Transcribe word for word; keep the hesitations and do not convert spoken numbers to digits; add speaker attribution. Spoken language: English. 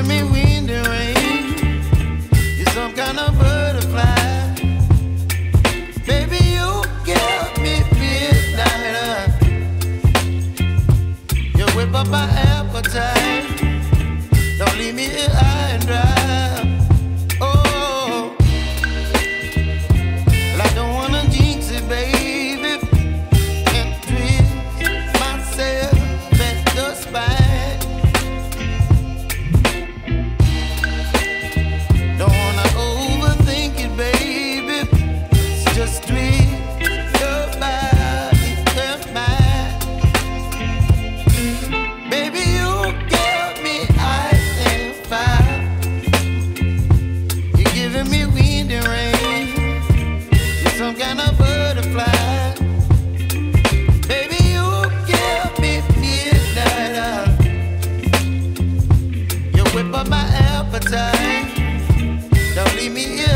Speaker 1: giving me wind and rain. You're some kind of butterfly. Baby, you give me midnight. You whip up my appetite. Don't leave me here high and dry. Oh, well, I don't wanna jinx it, baby, and twist myself at the spine. Don't wanna overthink it, baby. It's just twist your body and mine. Baby, you give me ice and fire. You're giving me wind and rain. You're some kind of butterfly. Baby, you give me midnight. You whip up my appetite. Don't leave me here